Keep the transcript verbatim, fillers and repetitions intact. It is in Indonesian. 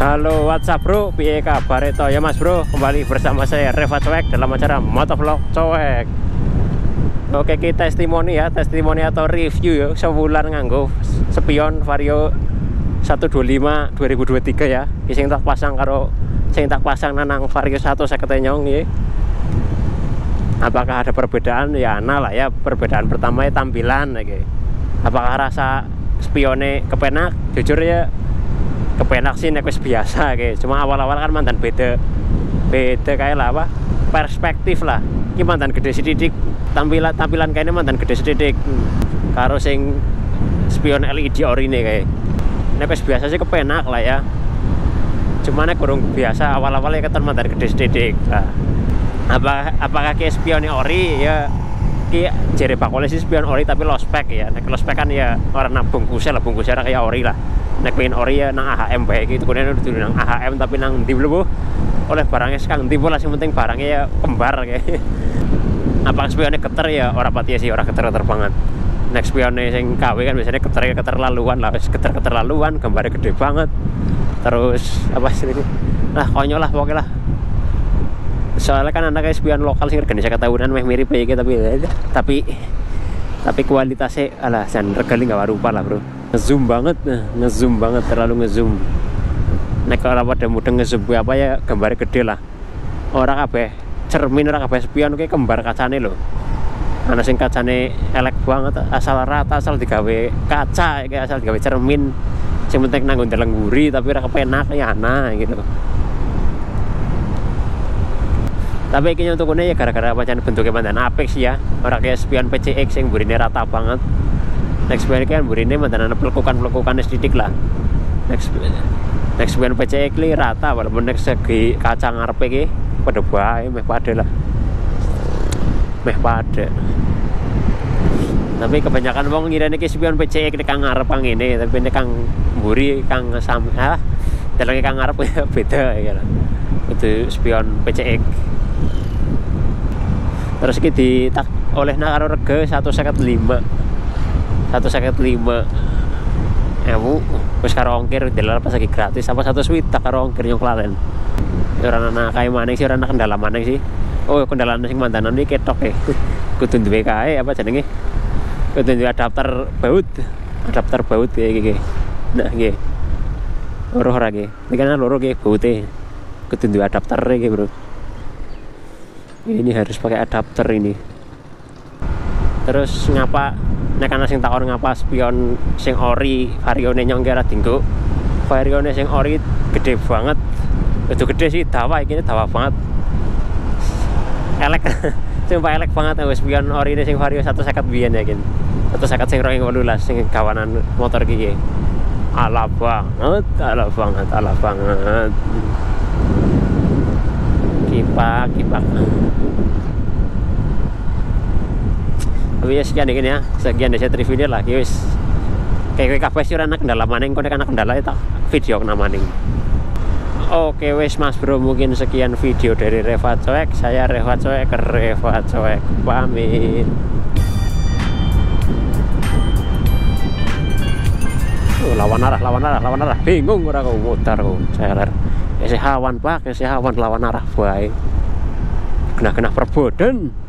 Halo WhatsApp bro, piye kabar itu ya mas bro? Kembali bersama saya Reva Coek dalam acara Motovlog Coek. Oke, kita testimoni ya, testimoni atau review ya, sebulan nganggo spion Vario seratus dua puluh lima dua ribu dua puluh tiga ya. Sing tak pasang karo sing tak pasang nanang Vario satu saya ketenyong ya. Apakah ada perbedaan? Ya nah lah ya, perbedaan pertama ya tampilan ya. Apakah rasa spionnya kepenak? Jujur ya kepenak sih nek wis biasa kayak. Cuma awal-awal kan mantan beda beda kayak lah apa perspektif lah. Ini mantan gede sedikit, tampilan tampilan kayaknya mantan gede sedikit karo sing spion L E D ori nih kayak. Nek wis biasa sih kepenak lah ya. Cuma nek kurang biasa awal-awal ya keton mantan gede sedikit lah. Apa apakah kayak spionnya ori ya? Ki jere bakole sih spion ori tapi low spec ya. Nek low spec kan ya orang nang bungkusnya lah, bungkusnya kayak ori lah. Nek pengen ori ya nang A H M baik gitu, kemudian udah nang A H M tapi nang ndi lho oleh barangnya sekarang ndi lah, yang penting barangnya ya kembar kayak. Apa spionnya keter ya orang pati sih, orang keter-keter banget. Nek spionnya sing K W kan biasanya keter keterlaluan lah, keter keterlaluan, gambarnya gede banget. Terus apa sih ini? Nah konyol lah pokoknya lah. Soalnya kan anaknya spion lokal sih organisasi ketahunan meh mirip kayak tapi tapi tapi kualitasnya alah jan regali nggak rupa lah bro. Ngezoom banget, ngezoom banget, terlalu ngezoom. Nek kalau pada mudah ngezoom apa ya gambarnya gede lah. Orang kabeh cermin, orang kabeh spion kayak kembar kacane loh. Ana sing kacane elek banget, asal rata, asal digawe kaca, kayak asal digawe cermin. Sing penting nanggung dalang guri tapi ora kepenak ya ana gitu. Tapi kayaknya untuk ini ya gara-gara macam bentuknya mantan Apex ya, orang kayak spion P C X yang burine rata banget. Next spion kan burine mantan ada pelekukan-pelekukan sedikit lah. Next next spion P C X li rata walaupun next segi kaca ngarepe iki pada bae meh pada lah. Meh pada. Tapi kebanyakan wong ngirane iki spion P C X kang ngarep kang ngene, tapi ini kang mburi kang sam ah dalange kang ngarep beda ya. Itu spion P C X. Terus kita tak oleh nak karo rega seratus lima puluh lima seratus lima puluh lima ewu wis karo ongkir dalan pas lagi gratis apa satu swidak karo ongkir yang kelalen. Ora ana kae maning sih, ora ana kendala maning sih. Oh kendala sing mandanan iki ketok e. Kudu duwe kae apa jenenge? Kudu duwe adapter baut. Adapter baut kayak iki. Nah nggih. Loro ora nggih. Iki kan loro nggih baute. Kudu duwe adapter iki, Bro. Ini harus pakai adapter ini. Terus ngapa nek ana sing takon ngapa spion sing ori varione nyong kira dinggo. Varione sing ori gede banget. Itu gede sih dawa iki dawa banget. Elek. Sumpah elek banget wis spion ori sing Vario seratus lima puluh biyen ya kin. seratus lima puluh sing dua ribu delapan belas sing kawanan motor iki. Ala banget, ala banget, ala banget. Kipak, kipak. Tapi ya sekian dikit ya, sekian dari saya review lah, guys. Kayak kabeh sih ora ana kendala maning, kok nek ana kendala tak video kena maning. Oke wes mas bro, mungkin sekian video dari Reva Coek. Saya Reva Coek, Reva Coek pamit. Oh, lawan arah, lawan arah, lawan arah. Bingung ora kok mutar kok. Celer. Ese hawan pak, ese hawan lawan arah bae. Kena-kena perboden.